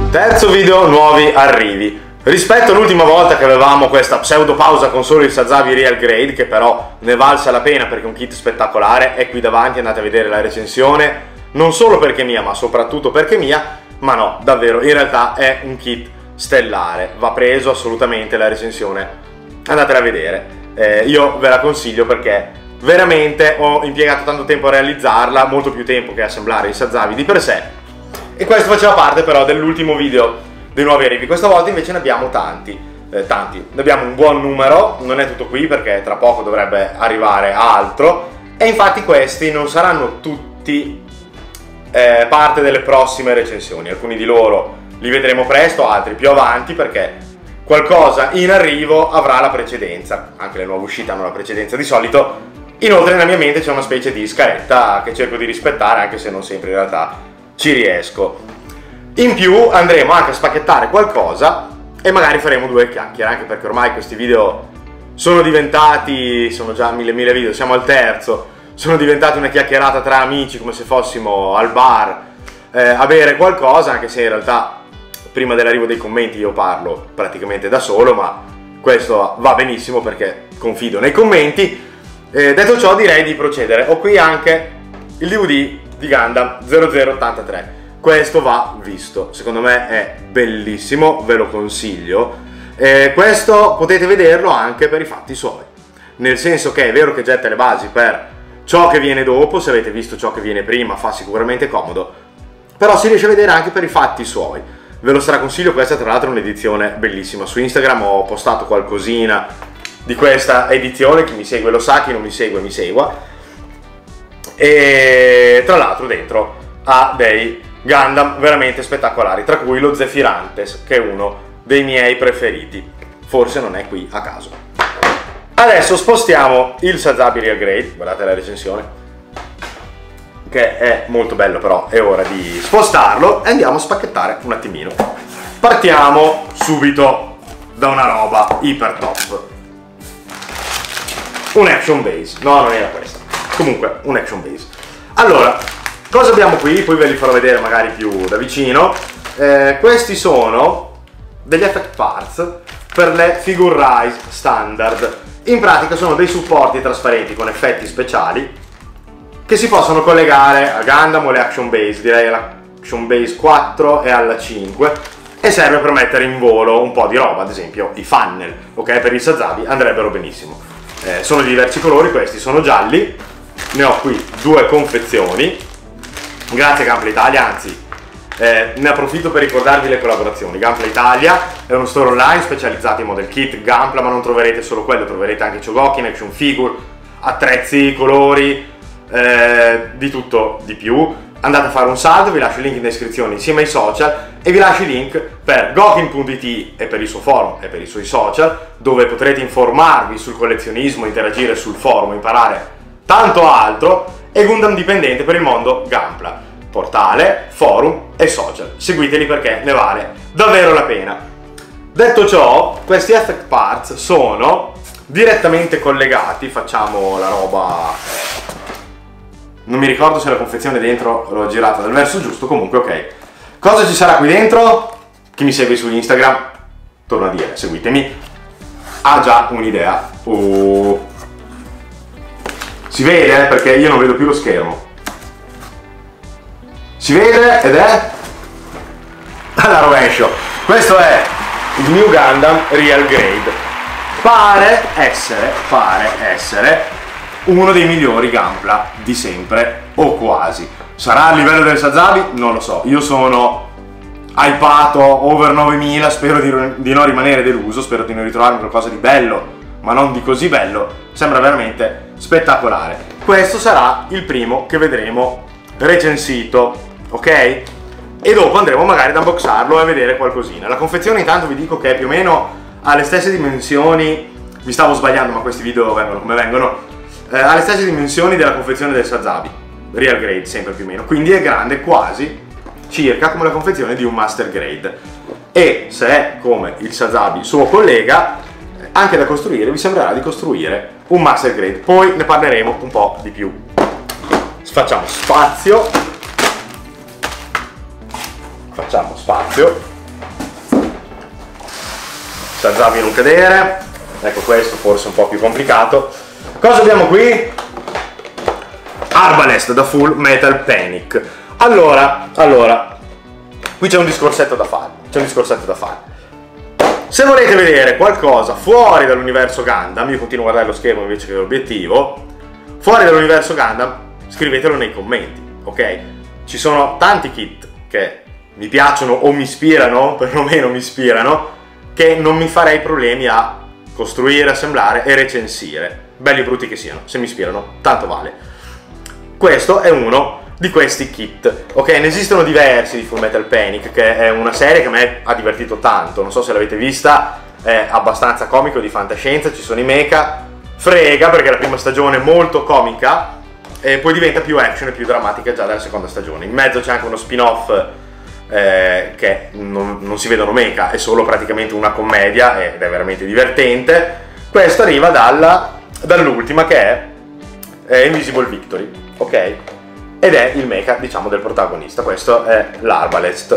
Terzo video, nuovi arrivi. Rispetto all'ultima volta che avevamo questa pseudo pausa con solo il Sazabi Real Grade, che però ne valsa la pena perché è un kit spettacolare, è qui davanti, andate a vedere la recensione, non solo perché mia ma soprattutto perché mia, ma no, davvero, in realtà è un kit stellare, va preso assolutamente, la recensione andatela a vedere, io ve la consiglio perché veramente ho impiegato tanto tempo a realizzarla, molto più tempo che assemblare il Sazabi di per sé, e questo faceva parte però dell'ultimo video dei nuovi arrivi. Questa volta invece ne abbiamo tanti, ne abbiamo un buon numero, non è tutto qui perché tra poco dovrebbe arrivare altro, e infatti questi non saranno tutti parte delle prossime recensioni, alcuni di loro li vedremo presto, altri più avanti perché qualcosa in arrivo avrà la precedenza, anche le nuove uscite hanno la precedenza di solito. Inoltre nella mia mente c'è una specie di scaletta che cerco di rispettare, anche se non sempre in realtà ci riesco. In più andremo anche a spacchettare qualcosa e magari faremo due chiacchiere, anche perché ormai questi video sono diventati, sono già mille video, siamo al terzo, sono diventati una chiacchierata tra amici come se fossimo al bar a bere qualcosa, anche se in realtà prima dell'arrivo dei commenti io parlo praticamente da solo, ma questo va benissimo perché confido nei commenti. Detto ciò direi di procedere. Ho qui anche il DVD di Gundam 0083. Questo va visto, secondo me è bellissimo, ve lo consiglio. Questo potete vederlo anche per i fatti suoi, nel senso che è vero che getta le basi per ciò che viene dopo, se avete visto ciò che viene prima fa sicuramente comodo, però si riesce a vedere anche per i fatti suoi. Ve lo straconsiglio, questa tra l'altro è un'edizione bellissima. Su Instagram ho postato qualcosina di questa edizione, chi mi segue lo sa, chi non mi segue mi segua. E tra l'altro dentro ha dei Gundam veramente spettacolari, tra cui lo Zephyrantes, che è uno dei miei preferiti, forse non è qui a caso. Adesso spostiamo il Sazabi Real Grade, guardate la recensione, che è molto bello, però è ora di spostarlo e andiamo a spacchettare un attimino. Partiamo subito da una roba iper top, un action base, no non era questa, comunque un action base. Allora, cosa abbiamo qui? Poi ve li farò vedere magari più da vicino. Questi sono degli effect parts per le Figure Rise standard. In pratica sono dei supporti trasparenti con effetti speciali che si possono collegare a Gundam o alle Action Base, direi all'Action Base 4 e alla 5, e serve per mettere in volo un po' di roba, ad esempio i funnel, ok? Per il Sazabi andrebbero benissimo. Sono di diversi colori, questi sono gialli, ne ho qui due confezioni. Grazie Gunpla Italia, anzi ne approfitto per ricordarvi le collaborazioni. Gunpla Italia è uno store online specializzato in model kit Gunpla, ma non troverete solo quello, troverete anche Chogokin, action figure, attrezzi, colori, di tutto di più. Andate a fare un salto, vi lascio il link in descrizione insieme ai social e vi lascio i link per Gokin.it e per il suo forum e per i suoi social, dove potrete informarvi sul collezionismo, interagire sul forum, imparare tanto altro, e Gundam dipendente per il mondo Gunpla, portale, forum e social. Seguiteli perché ne vale davvero la pena. Detto ciò, questi effect parts sono direttamente collegati, facciamo la roba, non mi ricordo se la confezione dentro l'ho girata dal verso giusto, comunque ok. Cosa ci sarà qui dentro? Chi mi segue su Instagram, torno a dire, seguitemi, ha già un'idea. Si vede perché io non vedo più lo schermo. Si vede ed è alla rovescio. Questo è il New Gundam Real Grade. Pare essere uno dei migliori Gunpla di sempre, o quasi. Sarà a livello del Sazabi? Non lo so. Io sono hypato over 9000, spero di non rimanere deluso, spero di non ritrovarmi qualcosa di bello, ma non di così bello. Sembra veramente spettacolare. Questo sarà il primo che vedremo recensito, ok? E dopo andremo magari ad unboxarlo e a vedere qualcosina. La confezione intanto vi dico che è più o meno alle stesse dimensioni, mi stavo sbagliando ma questi video vengono come vengono, alle stesse dimensioni della confezione del Sazabi Real Grade, sempre più o meno, quindi è grande quasi circa come la confezione di un Master Grade, e se è come il Sazabi suo collega, anche da costruire vi sembrerà di costruire un Master Grade. Poi ne parleremo un po' di più. Facciamo spazio Sazabi non cadere. Ecco, questo forse un po' più complicato. Cosa abbiamo qui? Arbalest da Full Metal Panic. Allora, qui c'è un discorsetto da fare. Se volete vedere qualcosa fuori dall'universo Gundam, io continuo a guardare lo schermo invece che l'obiettivo, fuori dall'universo Gundam, scrivetelo nei commenti, ok? Ci sono tanti kit che mi piacciono o mi ispirano, perlomeno mi ispirano, che non mi farei problemi a costruire, assemblare e recensire, belli o brutti che siano. Se mi ispirano, tanto vale. Questo è uno di questi kit, ok? Ne esistono diversi di Full Metal Panic, che è una serie che a me ha divertito tanto, non so se l'avete vista, è abbastanza comico, di fantascienza, ci sono i mecha, frega perché la prima stagione è molto comica e poi diventa più action e più drammatica già dalla seconda stagione. In mezzo c'è anche uno spin-off che non si vedono mecha, è solo praticamente una commedia ed è veramente divertente. Questo arriva dall'ultima, che è Invisible Victory, ok? Ed è il mecha, diciamo, del protagonista. Questo è l'Arbalest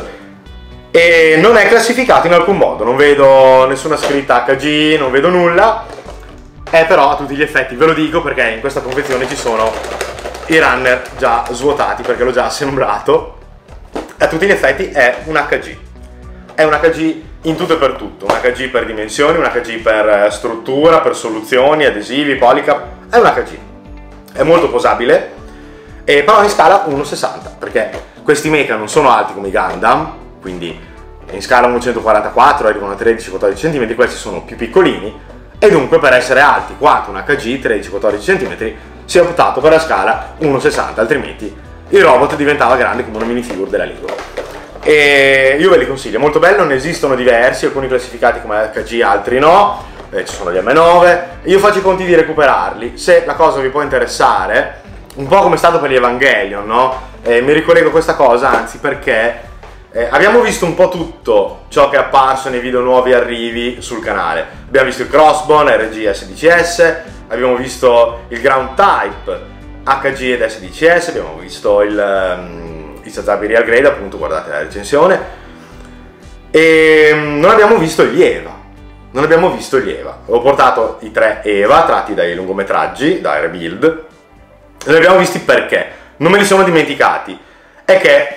e non è classificato in alcun modo, non vedo nessuna scritta HG, non vedo nulla, è però a tutti gli effetti, ve lo dico perché in questa confezione ci sono i runner già svuotati perché l'ho già assemblato. A tutti gli effetti è un HG, è un HG in tutto e per tutto, un HG per dimensioni, un HG per struttura, per soluzioni, adesivi, polycap, è un HG, è molto posabile. Però in scala 1,60 perché questi mecha non sono alti come i Gundam, quindi in scala 1,144 arrivano a 13-14 cm, questi sono più piccolini e dunque per essere alti quanto un HG 13-14 cm si è optato per la scala 1,60, altrimenti il robot diventava grande come una minifigure della Lego. E io ve li consiglio, è molto bello, ne esistono diversi, alcuni classificati come HG, altri no, ci sono gli M9, io faccio i conti di recuperarli, se la cosa vi può interessare, un po' come è stato per gli Evangelion, no? Mi ricollego a questa cosa, anzi, perché abbiamo visto un po' tutto ciò che è apparso nei video nuovi arrivi sul canale. Abbiamo visto il Crossbone, RG SDCS, abbiamo visto il Ground Type, HG ed SDCS, abbiamo visto il Sazabi Real Grade, appunto, guardate la recensione, e non abbiamo visto gli EVA. Ho portato i 3 EVA tratti dai lungometraggi, da Rebuild. Li abbiamo visti perché non me li sono dimenticati, è che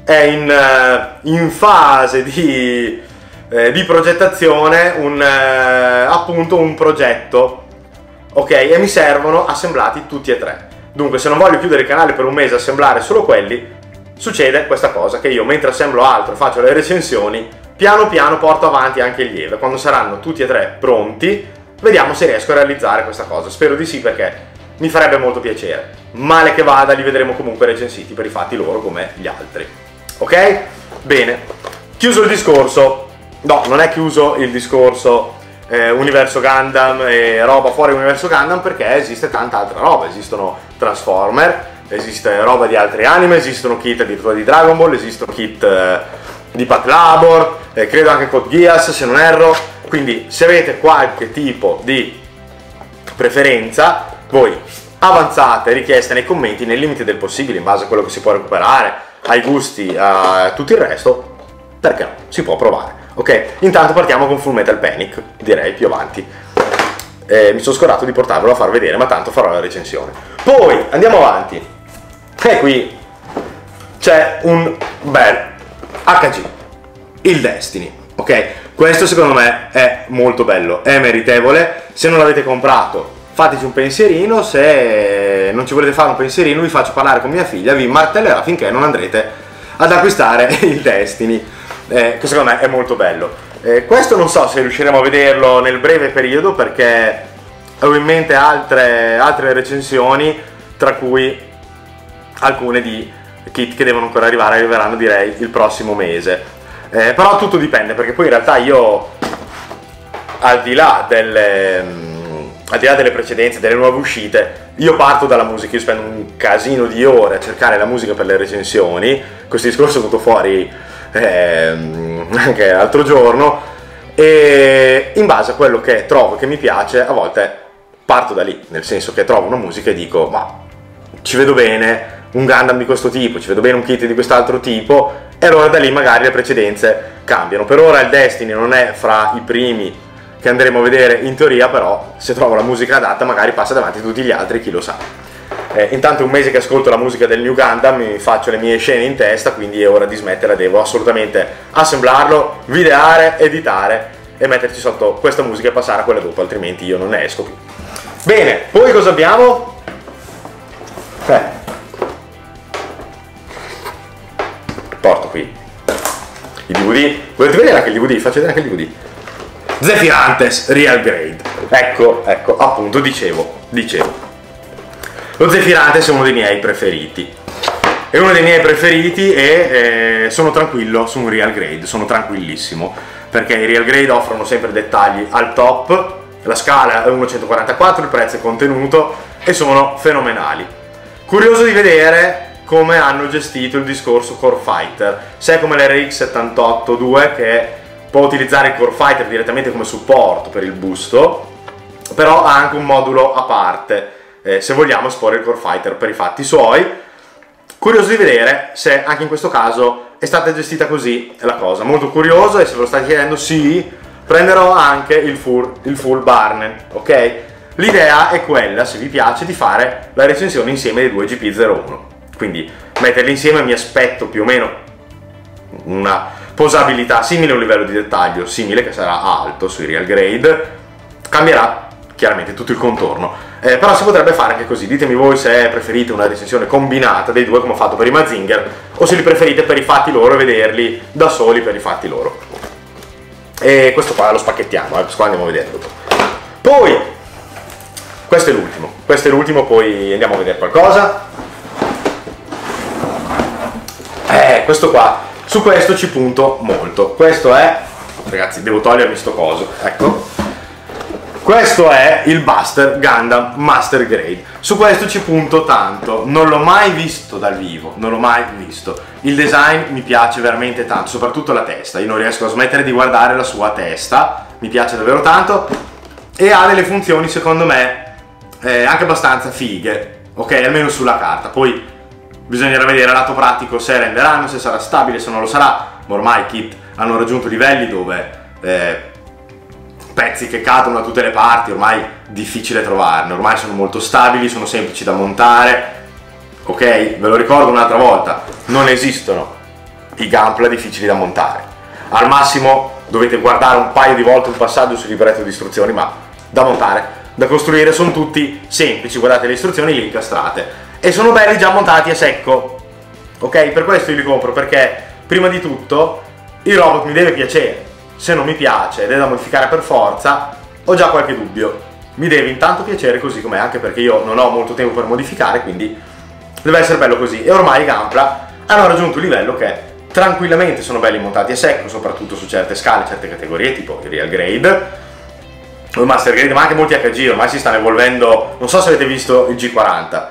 è in fase di progettazione appunto un progetto, ok, e mi servono assemblati tutti e 3. Dunque, se non voglio chiudere il canale per un mese e assemblare solo quelli, succede questa cosa, che io mentre assemblo altro e faccio le recensioni, piano piano porto avanti anche il lieve. Quando saranno tutti e 3 pronti, vediamo se riesco a realizzare questa cosa. Spero di sì, perché mi farebbe molto piacere. Male che vada, li vedremo comunque recensiti per i fatti loro come gli altri. Ok? Bene, chiuso il discorso. No, non è chiuso il discorso universo Gundam e roba fuori universo Gundam, perché esiste tanta altra roba. Esistono Transformer, esiste roba di altri anime, esistono kit addirittura di Dragon Ball, esistono kit di Path Labor, credo anche Code Geass se non erro. Quindi se avete qualche tipo di preferenza, voi avanzate richieste nei commenti nel limite del possibile, in base a quello che si può recuperare, ai gusti, a tutto il resto, perché no, si può provare. Ok, intanto partiamo con Full Metal Panic, direi più avanti. Mi sono scordato di portarvelo a far vedere, ma tanto farò la recensione. Poi andiamo avanti, e qui c'è un bel HG, il Destiny, ok? Questo secondo me è molto bello, è meritevole. Se non l'avete comprato, fateci un pensierino. Se non ci volete fare un pensierino, vi faccio parlare con mia figlia, vi martellerà finché non andrete ad acquistare il Destiny, che secondo me è molto bello. Questo non so se riusciremo a vederlo nel breve periodo, perché ho in mente altre recensioni, tra cui alcune di kit che devono ancora arrivare, arriveranno direi il prossimo mese. Però tutto dipende, perché poi in realtà io, al di là delle precedenze, delle nuove uscite, io parto dalla musica. Io spendo un casino di ore a cercare la musica per le recensioni. Questo discorso è venuto fuori anche l'altro giorno, e in base a quello che trovo che mi piace, a volte parto da lì, nel senso che trovo una musica e dico: ma ci vedo bene un Gundam di questo tipo, ci vedo bene un kit di quest'altro tipo, e allora da lì magari le precedenze cambiano. Per ora il Destiny non è fra i primi che andremo a vedere in teoria, però se trovo la musica adatta magari passa davanti a tutti gli altri, chi lo sa. Intanto è un mese che ascolto la musica del New Gundam, mi faccio le mie scene in testa, quindi è ora di smetterla, devo assolutamente assemblarlo, videare, editare e metterci sotto questa musica e passare a quella dopo, altrimenti io non ne esco più. Bene, poi cosa abbiamo? Porto qui i DVD, volete vedere anche il DVD? Faccio vedere anche il DVD. Zephyrantes Real Grade, ecco, appunto, dicevo. Lo Zephyrantes è uno dei miei preferiti. È uno dei miei preferiti e sono tranquillo su un Real Grade, sono tranquillissimo, perché i Real Grade offrono sempre dettagli al top, la scala è 1.144, il prezzo è contenuto e sono fenomenali. Curioso di vedere come hanno gestito il discorso Core Fighter, se è come l'RX 78-2 che può utilizzare il Core Fighter direttamente come supporto per il busto, però ha anche un modulo a parte, se vogliamo esporre il Core Fighter per i fatti suoi. Curioso di vedere se anche in questo caso è stata gestita così la cosa, molto curioso, e se ve lo state chiedendo, sì, prenderò anche il full Barnen, ok? L'idea è quella, se vi piace, di fare la recensione insieme dei due GP01, quindi metterli insieme. Mi aspetto più o meno una posabilità simile, un livello di dettaglio simile, che sarà alto sui Real Grade, cambierà chiaramente tutto il contorno, però si potrebbe fare anche così. Ditemi voi se preferite una recensione combinata dei due come ho fatto per i Mazinger, o se li preferite per i fatti loro e vederli da soli per i fatti loro. E questo qua lo spacchettiamo, questo qua andiamo a vederlo. Poi questo è l'ultimo, poi andiamo a vedere qualcosa. Questo qua, su questo ci punto molto. Questo è, ragazzi, devo togliermi sto coso, ecco. Questo è il Buster Gundam Master Grade. Su questo ci punto tanto, non l'ho mai visto dal vivo, non l'ho mai visto. Il design mi piace veramente tanto, soprattutto la testa. Io non riesco a smettere di guardare la sua testa, mi piace davvero tanto, e ha delle funzioni secondo me anche abbastanza fighe, ok, almeno sulla carta. Poi bisognerà vedere a lato pratico se renderanno, se sarà stabile, se non lo sarà, ma ormai i kit hanno raggiunto livelli dove pezzi che cadono da tutte le parti ormai difficile trovarne, ormai sono molto stabili, sono semplici da montare, ok? Ve lo ricordo un'altra volta, non esistono i Gunpla difficili da montare, al massimo dovete guardare un paio di volte un passaggio sul libretto di istruzioni, ma da montare, da costruire sono tutti semplici. Guardate le istruzioni, le incastrate, e sono belli già montati a secco, ok? Per questo io li compro, perché prima di tutto il robot mi deve piacere. Se non mi piace ed è da modificare per forza, ho già qualche dubbio. Mi deve intanto piacere così com'è, anche perché io non ho molto tempo per modificare, quindi deve essere bello così. E ormai i Gunpla hanno raggiunto un livello che tranquillamente sono belli montati a secco, soprattutto su certe scale, certe categorie, tipo il Real Grade, il Master Grade, ma anche molti HG. Ormai si stanno evolvendo, non so se avete visto il G40,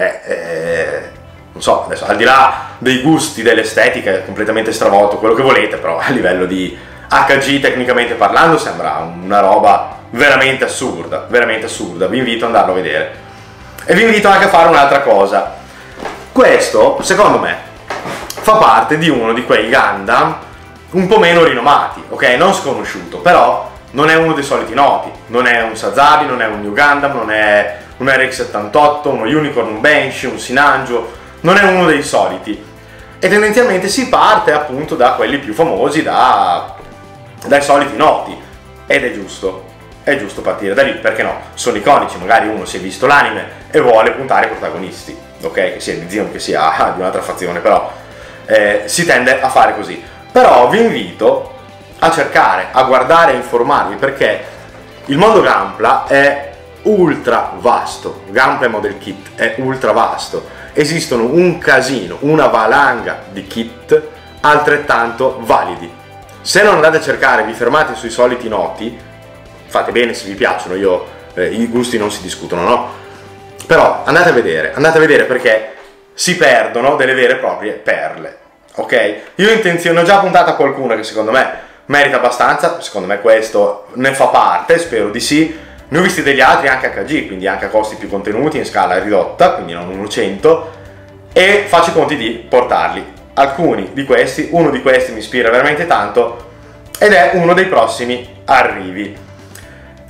non so, adesso al di là dei gusti, dell'estetica, è completamente stravolto, quello che volete, però a livello di HG tecnicamente parlando sembra una roba veramente assurda, vi invito ad andarlo a vedere. E vi invito anche a fare un'altra cosa. Questo, secondo me, fa parte di uno di quei Gundam un po' meno rinomati, ok? Non sconosciuto, però non è uno dei soliti noti, non è un Sazabi, non è un New Gundam, non è un RX-78, uno Unicorn, un Banshee, un Sinanjo, non è uno dei soliti. E tendenzialmente si parte appunto da quelli più famosi, dai soliti noti, ed è giusto partire da lì, perché no? Sono iconici, magari uno si è visto l'anime e vuole puntare ai protagonisti, ok? Che sia di Zion, che sia di un'altra fazione, però si tende a fare così. Però vi invito a cercare, a guardare e informarvi, perché il mondo Gunpla è ultra vasto, Gunpla e Model Kit è ultra vasto, esistono un casino, una valanga di kit altrettanto validi. Se non andate a cercare, vi fermate sui soliti noti, fate bene se vi piacciono, i gusti non si discutono, no? Però andate a vedere perché si perdono delle vere e proprie perle, ok? Io ho intenzione, ho già puntato a qualcuna che secondo me merita abbastanza, secondo me questo ne fa parte, spero di sì. Ne ho visti degli altri anche HG, quindi anche a costi più contenuti, in scala ridotta, quindi non 100, e faccio i conti di portarli. Alcuni di questi, uno di questi mi ispira veramente tanto ed è uno dei prossimi arrivi.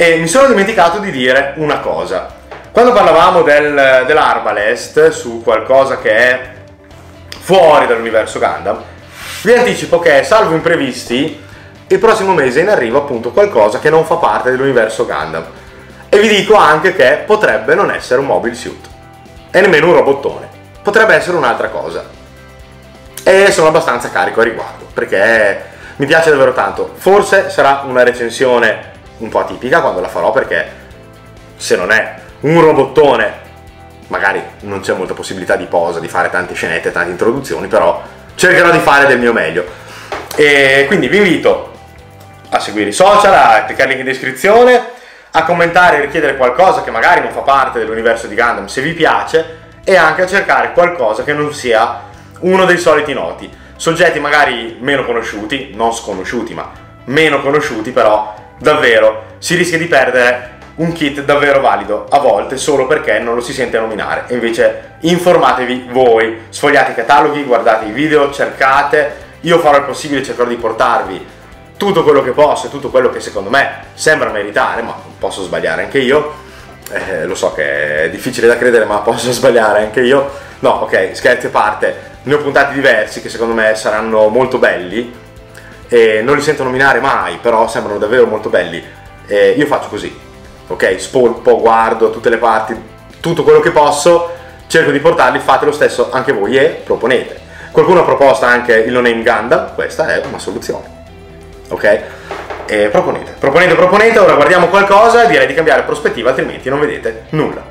E mi sono dimenticato di dire una cosa. Quando parlavamo dell'Arbalest su qualcosa che è fuori dall'universo Gundam, vi anticipo che, salvo imprevisti, il prossimo mese è in arrivo appunto qualcosa che non fa parte dell'universo Gundam. E vi dico anche che potrebbe non essere un mobile suit e nemmeno un robottone, potrebbe essere un'altra cosa. E sono abbastanza carico a riguardo perché mi piace davvero tanto. Forse sarà una recensione un po' atipica quando la farò, perché se non è un robottone magari non c'è molta possibilità di posa, di fare tante scenette, tante introduzioni, però cercherò di fare del mio meglio. E quindi vi invito a seguire i social, a cliccare il link in descrizione, a commentare e richiedere qualcosa che magari non fa parte dell'universo di Gundam se vi piace, e anche a cercare qualcosa che non sia uno dei soliti noti, soggetti magari meno conosciuti, non sconosciuti ma meno conosciuti, però davvero si rischia di perdere un kit davvero valido a volte solo perché non lo si sente nominare. E invece informatevi voi, sfogliate i cataloghi, guardate i video, cercate. Io farò il possibile, cercherò di portarvi tutto quello che posso e tutto quello che secondo me sembra meritare, ma posso sbagliare anche io. Lo so che è difficile da credere, ma posso sbagliare anche io. No, ok, scherzi a parte, ne ho puntati diversi che secondo me saranno molto belli e non li sento nominare mai, però sembrano davvero molto belli. Io faccio così, ok? Spolpo, guardo tutte le parti, tutto quello che posso, cerco di portarli, fate lo stesso anche voi e proponete. Qualcuno ha proposto anche il No Name Gundam, questa è una soluzione, ok? Proponete, ora guardiamo qualcosa, direi di cambiare prospettiva, altrimenti non vedete nulla.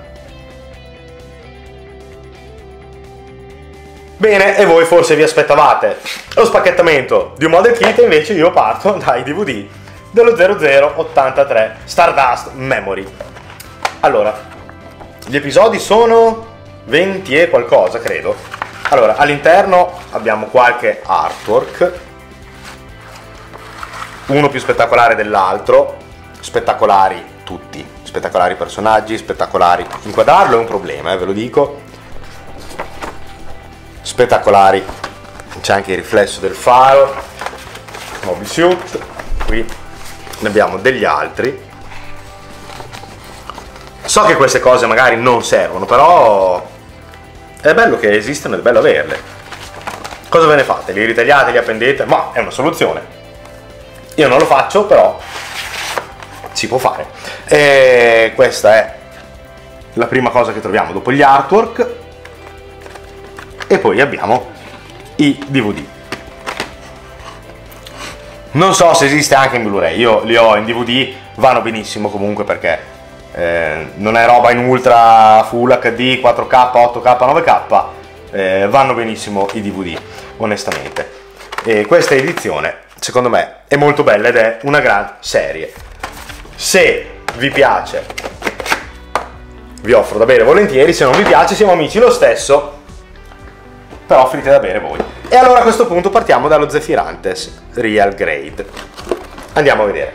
Bene, e voi forse vi aspettavate lo spacchettamento di un model kit, invece io parto dai DVD dello 0083 Stardust Memory. Allora, gli episodi sono 20 e qualcosa, credo. Allora, all'interno abbiamo qualche artwork, uno più spettacolare dell'altro, spettacolari tutti, spettacolari personaggi, spettacolari. Inquadrarlo è un problema, ve lo dico. Spettacolari, c'è anche il riflesso del faro, mobile suit, qui ne abbiamo degli altri. So che queste cose magari non servono, però è bello che esistano, è bello averle. Cosa ve ne fate? Li ritagliate, li appendete? Ma è una soluzione. Io non lo faccio, però si può fare. E questa è la prima cosa che troviamo dopo gli artwork. E poi abbiamo i DVD. Non so se esiste anche in Blu-ray, io li ho in DVD, vanno benissimo comunque perché non è roba in ultra full HD, 4K, 8K, 9K, vanno benissimo i DVD, onestamente. E questa edizione, secondo me, è molto bella ed è una gran serie. Se vi piace, vi offro da bere volentieri, se non vi piace siamo amici lo stesso, però offrite da bere voi. E allora a questo punto partiamo dallo Zephyrantes Real Grade. Andiamo a vedere.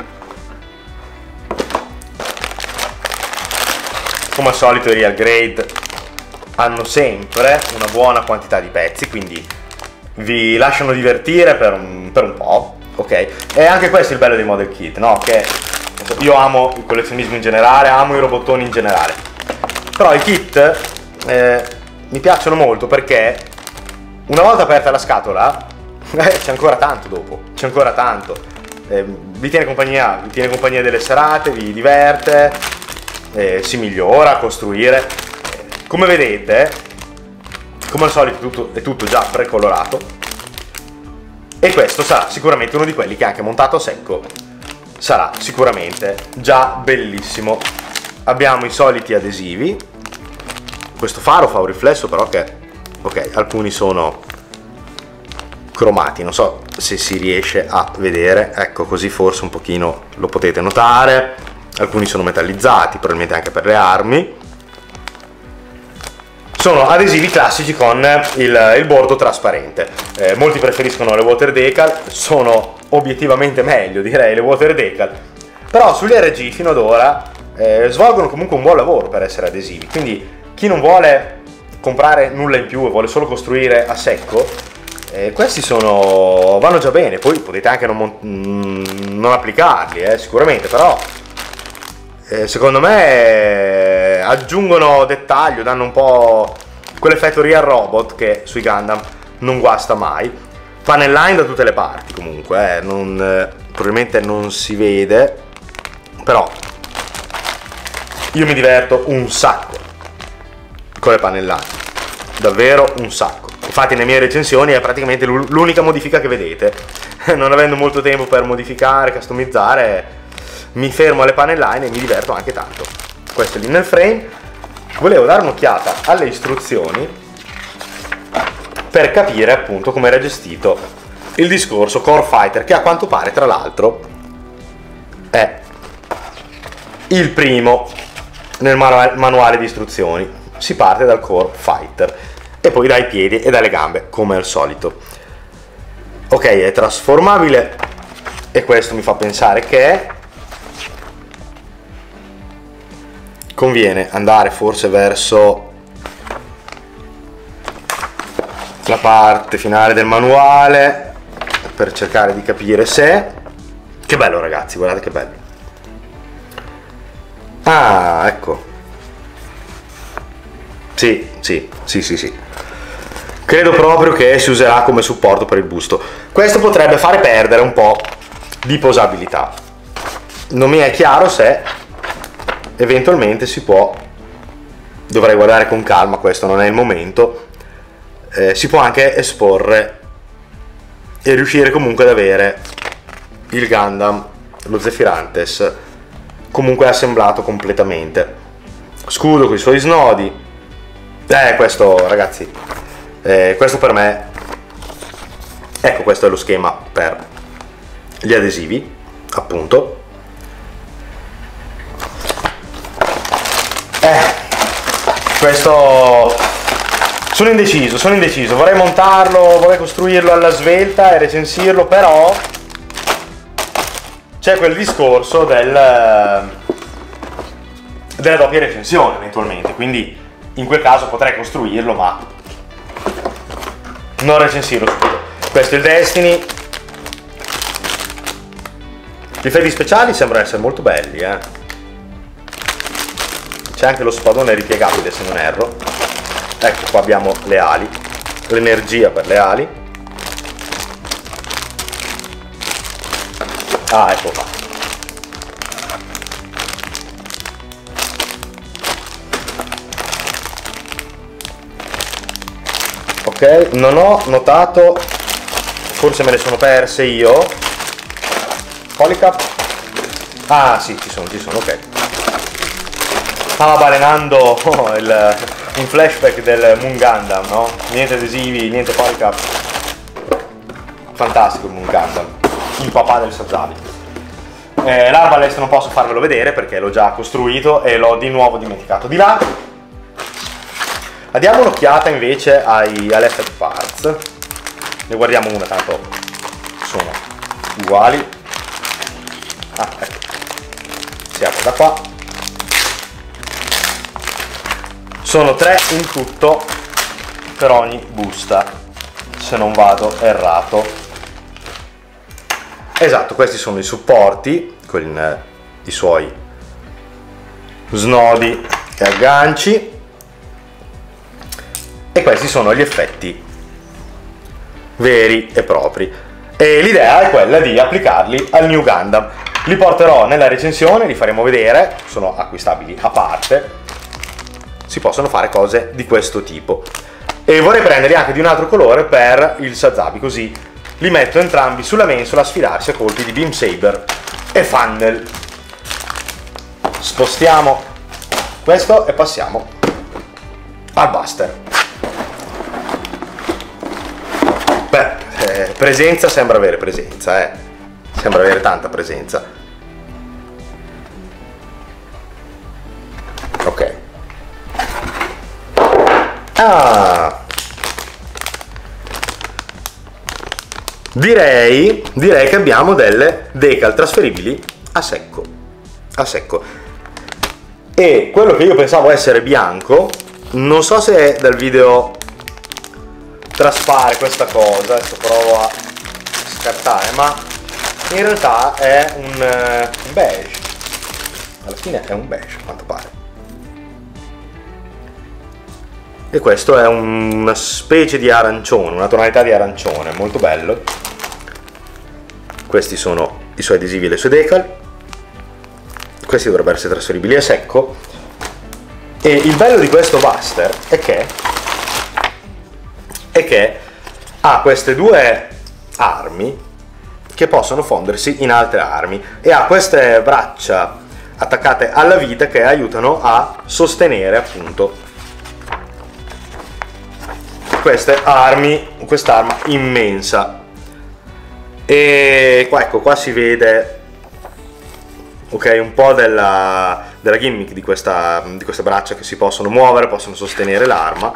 Come al solito i Real Grade hanno sempre una buona quantità di pezzi, quindi vi lasciano divertire per un po', ok? E anche questo è il bello dei model kit, no? Che io amo il collezionismo in generale, amo i robottoni in generale, però i kit mi piacciono molto perché una volta aperta la scatola c'è ancora tanto dopo, c'è ancora tanto. Vi tiene compagnia delle serate, vi diverte, si migliora a costruire. Come vedete, come al solito è tutto già precolorato, e questo sarà sicuramente uno di quelli che anche montato a secco sarà sicuramente già bellissimo. Abbiamo i soliti adesivi. Questo faro fa un riflesso però che, ok, alcuni sono cromati, non so se si riesce a vedere, ecco, così forse un pochino lo potete notare. Alcuni sono metallizzati, probabilmente anche per le armi. Sono adesivi classici con il bordo trasparente. Molti preferiscono le water decal, sono obiettivamente meglio, direi, le water decal, però sugli RG fino ad ora svolgono comunque un buon lavoro per essere adesivi, quindi chi non vuole comprare nulla in più e vuole solo costruire a secco, questi vanno già bene. Poi potete anche non applicarli, sicuramente, però secondo me aggiungono dettaglio, danno un po' quell'effetto Real Robot che sui Gundam non guasta mai. Panelline da tutte le parti comunque, probabilmente non si vede, però io mi diverto un sacco con le panelline, davvero un sacco. Infatti nelle mie recensioni è praticamente l'unica modifica che vedete. Non avendo molto tempo per modificare, customizzare, mi fermo alle panelline e mi diverto anche tanto. Questo è l'inner frame. Volevo dare un'occhiata alle istruzioni per capire appunto come era gestito il discorso Core Fighter, che a quanto pare tra l'altro è il primo nel manuale di istruzioni. Si parte dal Core Fighter e poi dai piedi e dalle gambe come al solito. Ok, è trasformabile e questo mi fa pensare che conviene andare forse verso la parte finale del manuale per cercare di capire se... Che bello ragazzi, guardate che bello. Ah, ecco. Sì. Credo proprio che si userà come supporto per il busto. Questo potrebbe fare perdere un po' di posabilità. Non mi è chiaro se eventualmente si può, dovrei guardare con calma, questo non è il momento, si può anche esporre e riuscire comunque ad avere il Gundam, lo Zephyrantes, comunque assemblato completamente. Scudo con i suoi snodi. Questo ragazzi, questo per me, ecco, questo è lo schema per gli adesivi, appunto. Questo sono indeciso, vorrei montarlo, vorrei costruirlo alla svelta e recensirlo, però c'è quel discorso della doppia recensione eventualmente, quindi in quel caso potrei costruirlo ma non recensirlo subito. Questo è il Destiny. Gli effetti speciali sembrano essere molto belli, C'è anche lo spadone ripiegabile se non erro. Ecco qua abbiamo le ali, l'energia per le ali. Ah, ecco qua. Ok, non ho notato, forse me le sono perse io. Polycap. Ah sì, ci sono, ok. Stava balenando un flashback del Moon Gundam, no? Niente adesivi, niente polycap. Fantastico il Moon Gundam, il papà del Sazabi. L'Arbalest non posso farvelo vedere perché l'ho già costruito e l'ho di nuovo dimenticato di là. Diamo un'occhiata invece alle effect parts. Ne guardiamo una, tanto sono uguali. Ah, ecco. Si apre da qua. Sono 3 in tutto per ogni busta, se non vado errato. Esatto, questi sono i supporti con i suoi snodi e agganci, e questi sono gli effetti veri e propri, e l'idea è quella di applicarli al New Gundam. Li porterò nella recensione, li faremo vedere, sono acquistabili a parte. Si possono fare cose di questo tipo, e vorrei prenderli anche di un altro colore per il Sazabi, così li metto entrambi sulla mensola a sfidarsi a colpi di Beam Saber e Funnel. Spostiamo questo e passiamo al Buster. Beh, presenza, sembra avere presenza, sembra avere tanta presenza. Ok. Ah, direi che abbiamo delle decal trasferibili a secco, e quello che io pensavo essere bianco, non so se dal video traspare questa cosa, adesso provo a scartare, ma in realtà è un beige, alla fine è un beige a quanto pare. E questo è una specie di arancione, una tonalità di arancione, molto bello. Questi sono i suoi adesivi e le sue decal. Questi dovrebbero essere trasferibili a secco. E il bello di questo Buster è che ha queste due armi che possono fondersi in altre armi e ha queste braccia attaccate alla vita che aiutano a sostenere appunto quest'arma immensa. E qua, ecco, qua si vede, ok, un po' della gimmick di queste braccia che si possono muovere, possono sostenere l'arma.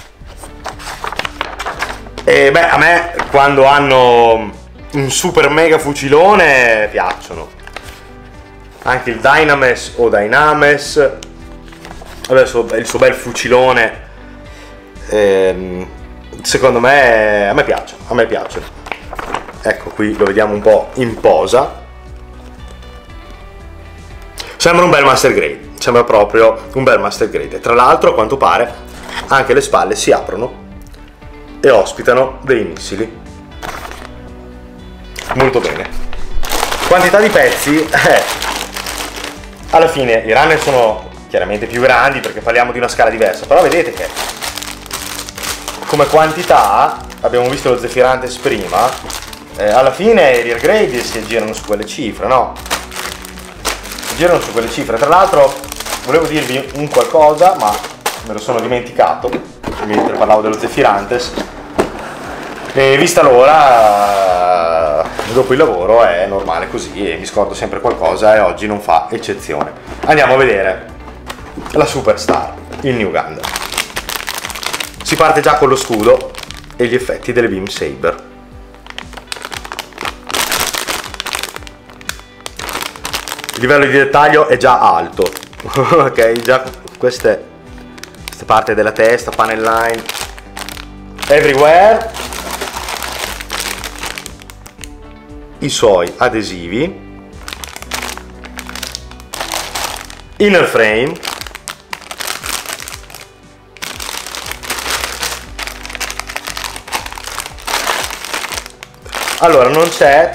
E beh, a me quando hanno un super mega fucilone piacciono. Anche il Dynames o Dynames, adesso il suo bel fucilone, secondo me, a me piace. Ecco, qui lo vediamo un po' in posa. Sembra un bel master grade, sembra proprio un bel master grade. E tra l'altro, a quanto pare, anche le spalle si aprono e ospitano dei missili. Molto bene. Quantità di pezzi, alla fine i runner sono chiaramente più grandi perché parliamo di una scala diversa, però vedete che come quantità, abbiamo visto lo Zephyrantes prima, alla fine i real grade si aggirano su quelle cifre, no? Si girano su quelle cifre. Tra l'altro volevo dirvi un qualcosa, ma me lo sono dimenticato mentre parlavo dello Zephyrantes. E vista l'ora, dopo il lavoro è normale così e mi scordo sempre qualcosa e oggi non fa eccezione. Andiamo a vedere la Superstar, il New Gundam. Si parte già con lo scudo e gli effetti delle Beam Saber. Il livello di dettaglio è già alto, ok? Già queste parti della testa, panel line, everywhere. I suoi adesivi, inner frame, allora non c'è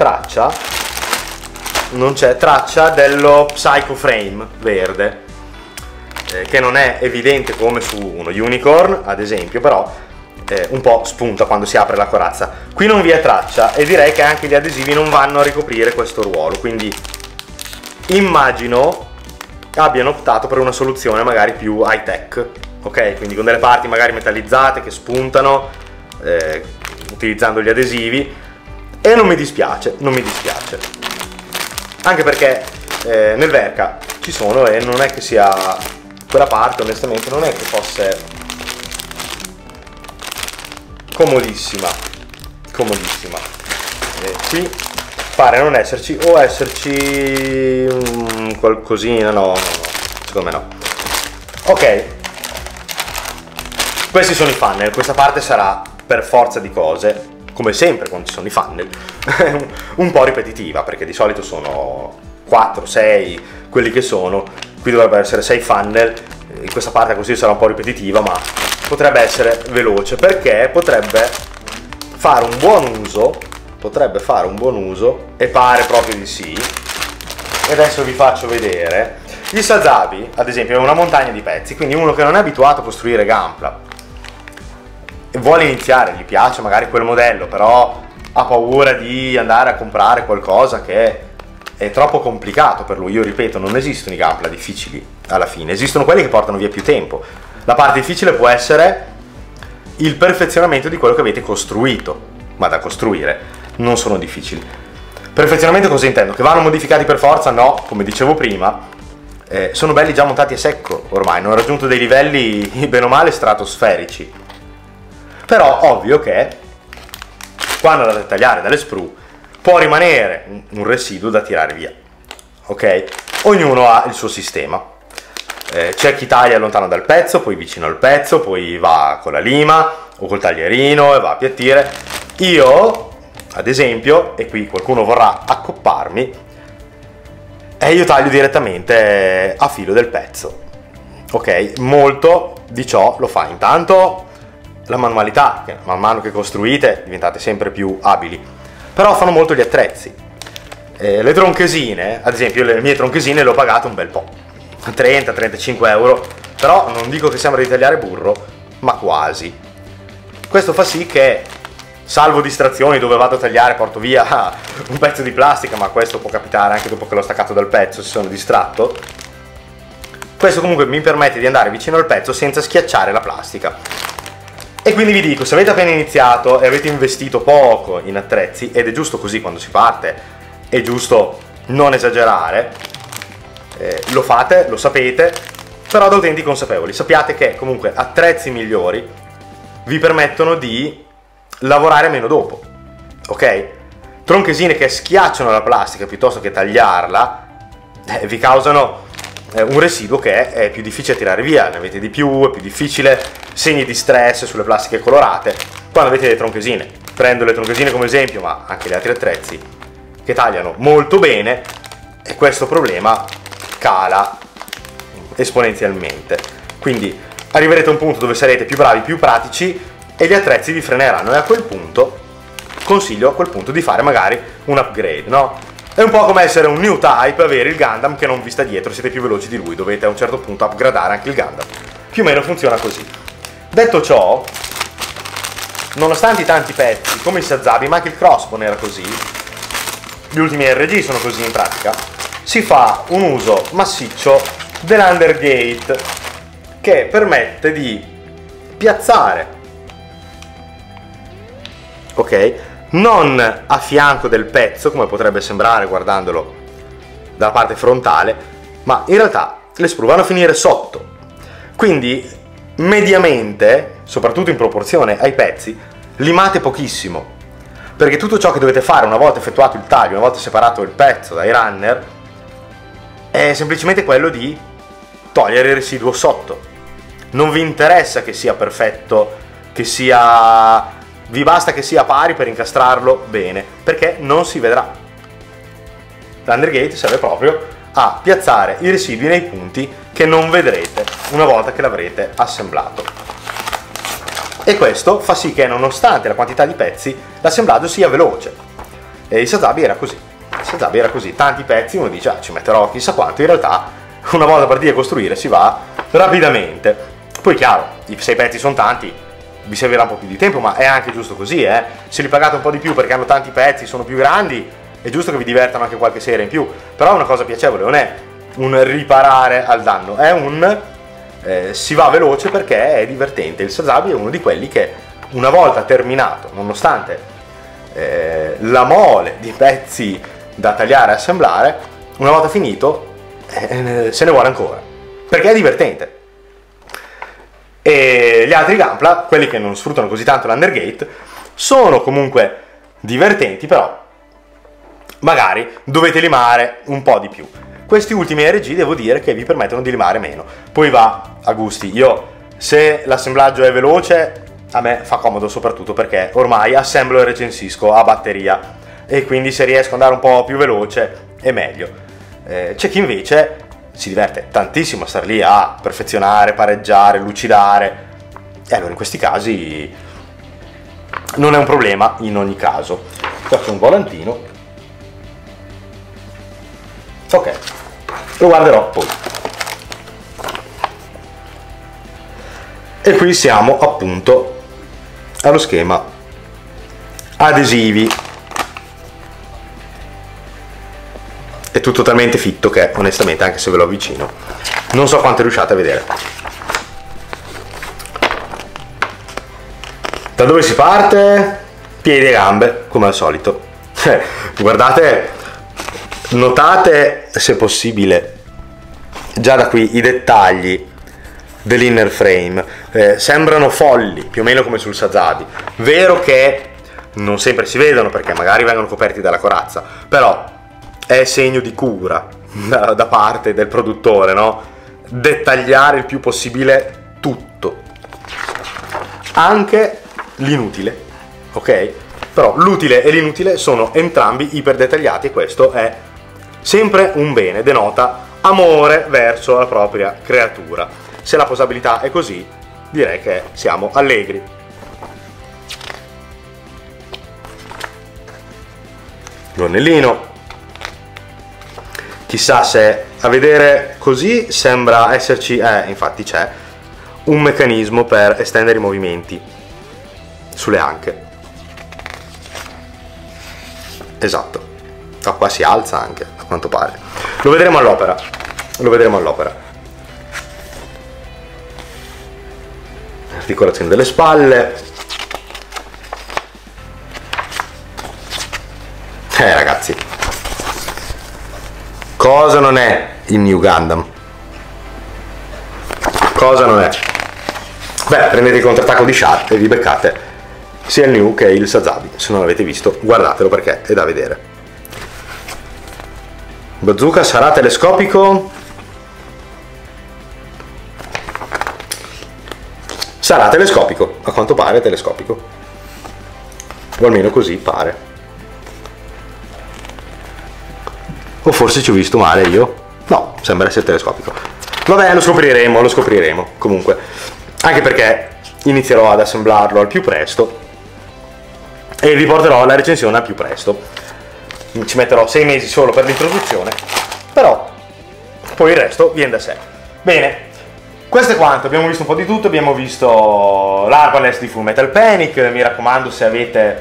traccia dello Psycho Frame verde, che non è evidente come su uno Unicorn ad esempio, però un po' spunta quando si apre la corazza. Qui non vi è traccia e direi che anche gli adesivi non vanno a ricoprire questo ruolo, quindi immagino abbiano optato per una soluzione magari più high tech, ok? Quindi con delle parti magari metallizzate che spuntano, utilizzando gli adesivi, e non mi dispiace, anche perché nel Verca ci sono e non è che sia quella parte, onestamente non è che fosse comodissima. Qui pare non esserci, o esserci qualcosina, no, secondo me no. Ok, questi sono i funnel, questa parte sarà per forza di cose, come sempre quando ci sono i funnel, un po' ripetitiva, perché di solito sono 4, 6 quelli che sono, qui dovrebbero essere 6 funnel, in questa parte così sarà un po' ripetitiva, ma potrebbe essere veloce perché potrebbe fare un buon uso, e pare proprio di sì. E adesso vi faccio vedere. Gli Sazabi, ad esempio, è una montagna di pezzi, quindi uno che non è abituato a costruire Gunpla e vuole iniziare, gli piace magari quel modello, però ha paura di andare a comprare qualcosa che è troppo complicato per lui. Io ripeto, non esistono i Gunpla difficili alla fine, esistono quelli che portano via più tempo. La parte difficile può essere il perfezionamento di quello che avete costruito, ma da costruire non sono difficili. Perfezionamento cosa intendo? Che vanno modificati per forza? No, come dicevo prima, sono belli già montati a secco ormai, hanno raggiunto dei livelli bene o male stratosferici. Però ovvio che quando andate a tagliare dalle sprue può rimanere un residuo da tirare via, ok? Ognuno ha il suo sistema. C'è chi taglia lontano dal pezzo, poi vicino al pezzo, poi va con la lima o col taglierino e va a appiattire. Io, ad esempio, e qui qualcuno vorrà accopparmi, e io taglio direttamente a filo del pezzo. Ok, molto di ciò lo fa intanto la manualità, che man mano che costruite diventate sempre più abili, però fanno molto gli attrezzi. Le tronchesine, ad esempio le mie tronchesine le ho pagate un bel po', 30-35 euro, però non dico che sembra di tagliare burro, ma quasi. Questo fa sì che, salvo distrazioni dove vado a tagliare, porto via un pezzo di plastica, ma questo può capitare anche dopo che l'ho staccato dal pezzo, se sono distratto. Questo comunque mi permette di andare vicino al pezzo senza schiacciare la plastica. E quindi vi dico, se avete appena iniziato e avete investito poco in attrezzi, ed è giusto così quando si parte, è giusto non esagerare, lo fate, lo sapete, però da utenti consapevoli. Sappiate che comunque attrezzi migliori vi permettono di lavorare meno dopo, ok? Tronchesine che schiacciano la plastica piuttosto che tagliarla vi causano un residuo che è più difficile tirare via, ne avete di più, è più difficile, segni di stress sulle plastiche colorate. Quando avete le tronchesine, prendo le tronchesine come esempio, ma anche gli altri attrezzi che tagliano molto bene, e questo problema cala esponenzialmente. Quindi arriverete a un punto dove sarete più bravi, più pratici, e gli attrezzi vi freneranno, e a quel punto consiglio di fare magari un upgrade, no? È un po' come essere un new type, avere il Gundam che non vi sta dietro, siete più veloci di lui, dovete a un certo punto upgradare anche il Gundam. Più o meno funziona così. Detto ciò, nonostante i tanti pezzi, come i Sazabi, ma anche il Crossbone era così, gli ultimi RG sono così in pratica, si fa un uso massiccio dell'Undergate, che permette di piazzare, ok? Non a fianco del pezzo, come potrebbe sembrare guardandolo dalla parte frontale, ma in realtà le sprue vanno a finire sotto. Quindi, mediamente, soprattutto in proporzione ai pezzi, limate pochissimo. Perché tutto ciò che dovete fare una volta effettuato il taglio, una volta separato il pezzo dai runner, è semplicemente quello di togliere il residuo sotto. Non vi interessa che sia perfetto, che sia... vi basta che sia pari per incastrarlo bene, perché non si vedrà. L'Undergate serve proprio a piazzare i residui nei punti che non vedrete una volta che l'avrete assemblato. E questo fa sì che, nonostante la quantità di pezzi, l'assemblaggio sia veloce. E il Sazabi era così. Il Sazabi era così. Tanti pezzi, uno dice, ci metterò chissà quanto. In realtà, una volta partiti a costruire, si va rapidamente. Poi, chiaro, i 6 pezzi sono tanti, vi servirà un po' più di tempo, ma è anche giusto così, eh? Se li pagate un po' di più perché hanno tanti pezzi, sono più grandi, è giusto che vi divertano anche qualche sera in più, però è una cosa piacevole, non è un riparare al danno, è un si va veloce perché è divertente. Il Sazabi è uno di quelli che una volta terminato, nonostante la mole di pezzi da tagliare e assemblare, una volta finito se ne vuole ancora, perché è divertente. E gli altri Gunpla, quelli che non sfruttano così tanto l'Undergate, sono comunque divertenti, però magari dovete limare un po' di più. Questi ultimi RG devo dire che vi permettono di limare meno. Poi va a gusti. Io, se l'assemblaggio è veloce, a me fa comodo, soprattutto perché ormai assemblo e recensisco a batteria, e quindi se riesco ad andare un po' più veloce è meglio. C'è chi invece si diverte tantissimo a star lì a perfezionare, pareggiare, lucidare, e allora in questi casi non è un problema in ogni caso. Qua c'è un volantino, ok, lo guarderò poi. E qui siamo appunto allo schema adesivi. È tutto talmente fitto che onestamente, anche se ve lo avvicino, non so quanto riusciate a vedere. Da dove si parte? Piedi e gambe, come al solito. Guardate, notate se possibile già da qui i dettagli dell'inner frame. Sembrano folli, più o meno come sul Sazabi. Vero che non sempre si vedono perché magari vengono coperti dalla corazza, però è segno di cura da parte del produttore, no? Dettagliare il più possibile tutto, anche l'inutile, ok? Però l'utile e l'inutile sono entrambi iper dettagliati, e questo è sempre un bene, denota amore verso la propria creatura. Se la possibilità è così, direi che siamo allegri. L'ornellino. Chissà se a vedere così sembra esserci, infatti c'è, un meccanismo per estendere i movimenti sulle anche. Esatto. Qua si alza anche, a quanto pare. Lo vedremo all'opera. Lo vedremo all'opera. Articolazione delle spalle. Ragazzi, cosa non è il New Gundam? Cosa non è? Beh, prendete il contrattacco di Shark e vi beccate sia il New che il Sazabi. Se non l'avete visto, guardatelo perché è da vedere. Bazooka sarà telescopico? Sarà telescopico, a quanto pare è telescopico. O almeno così pare. O forse ci ho visto male io? No, sembra essere telescopico. Vabbè, lo scopriremo, comunque. Anche perché inizierò ad assemblarlo al più presto e vi porterò la recensione al più presto. Ci metterò 6 mesi solo per l'introduzione, però poi il resto viene da sé. Bene, questo è quanto. Abbiamo visto un po' di tutto, abbiamo visto l'Arbalest di Full Metal Panic. Mi raccomando, se avete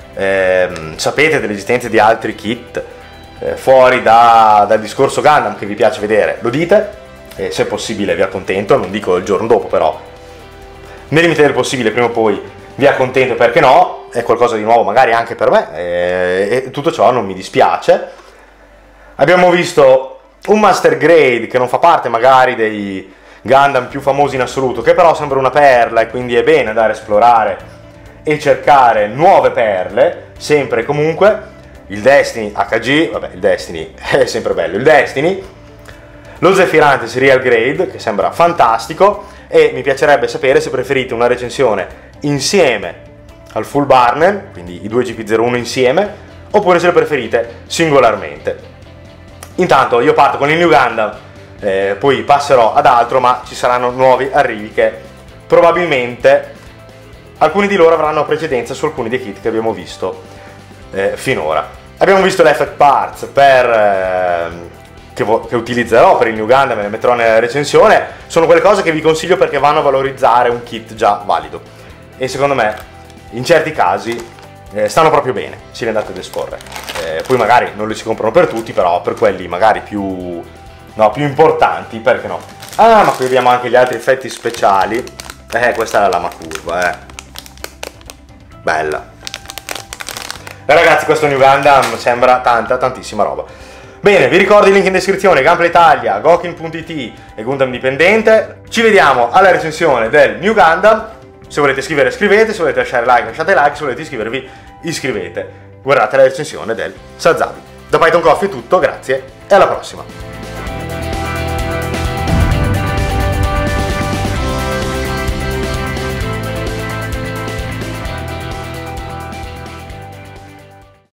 sapete dell'esistenza di altri kit fuori dal discorso Gundam che vi piace vedere, lo dite, e se possibile vi accontento. Non dico il giorno dopo, però nel limite del possibile prima o poi vi accontento, perché no, è qualcosa di nuovo magari anche per me, e tutto ciò non mi dispiace. Abbiamo visto un Master Grade che non fa parte magari dei Gundam più famosi in assoluto, che però sembra una perla e quindi è bene andare a esplorare e cercare nuove perle, sempre e comunque. Il Destiny HG, vabbè, il Destiny è sempre bello, il Destiny, lo Zephyrantes Real Grade, che sembra fantastico, e mi piacerebbe sapere se preferite una recensione insieme al Full Barner, quindi i due GP01 insieme, oppure se lo preferite singolarmente. Intanto io parto con il New Gundam, poi passerò ad altro, ma ci saranno nuovi arrivi che probabilmente alcuni di loro avranno precedenza su alcuni dei kit che abbiamo visto finora. Abbiamo visto l'Effect Parts che utilizzerò per il New Gundam e le metterò nella recensione. Sono quelle cose che vi consiglio perché vanno a valorizzare un kit già valido e secondo me in certi casi stanno proprio bene, se li andate ad esporre. Poi magari non li si comprano per tutti, però per quelli magari più importanti, perché no? Ah, ma qui abbiamo anche gli altri effetti speciali. Questa è la lama curva, bella. Ragazzi, questo New Gundam sembra tantissima roba. Bene, vi ricordo il link in descrizione, Gunplay Italia, Gokil.it e Gundam Dipendente. Ci vediamo alla recensione del New Gundam. Se volete scrivere, scrivete, se volete lasciare like, lasciate like, se volete iscrivervi, iscrivete. Guardate la recensione del Sazabi. Da Python Coffee è tutto, grazie e alla prossima.